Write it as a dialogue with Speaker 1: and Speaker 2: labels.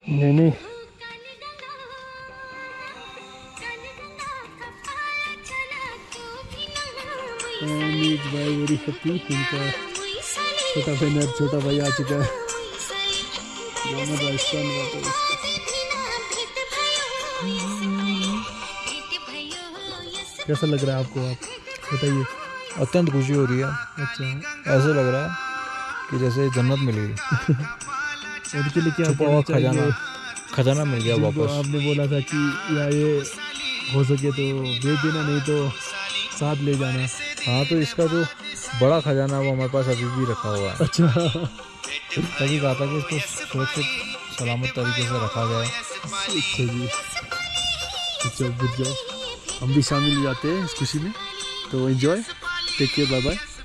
Speaker 1: नहीं नहीं, भाई मेरी हैप्पी, इनका छोटा बहन और छोटा भाई आ चुका है। राजस्थान कैसा लग रहा है आपको, आप बताइए।
Speaker 2: अत्यंत खुशी हो रही है।
Speaker 1: अच्छा,
Speaker 2: ऐसे लग रहा है कि जैसे जन्नत मिल गई।
Speaker 1: उनके लिए क्या
Speaker 2: छुपा
Speaker 1: कहना
Speaker 2: हुआ
Speaker 1: चाहेंगे?
Speaker 2: खजाना मिल गया
Speaker 1: जिनको
Speaker 2: वापस।
Speaker 1: आपने बोला था कि या ये हो सके तो भेज देना, नहीं तो साथ ले जाना।
Speaker 2: हाँ, तो इसका जो बड़ा खजाना वो हमारे पास अभी भी रखा हुआ है।
Speaker 1: अच्छा।
Speaker 2: तभी कहा था कि इसको सुरक्षित सलामत तरीके से रखा जाए।
Speaker 1: अच्छा जी, अच्छा बुझ जाओ, हम भी शामिल हो जाते हैं इस खुशी में। तो enjoy, take care, bye bye.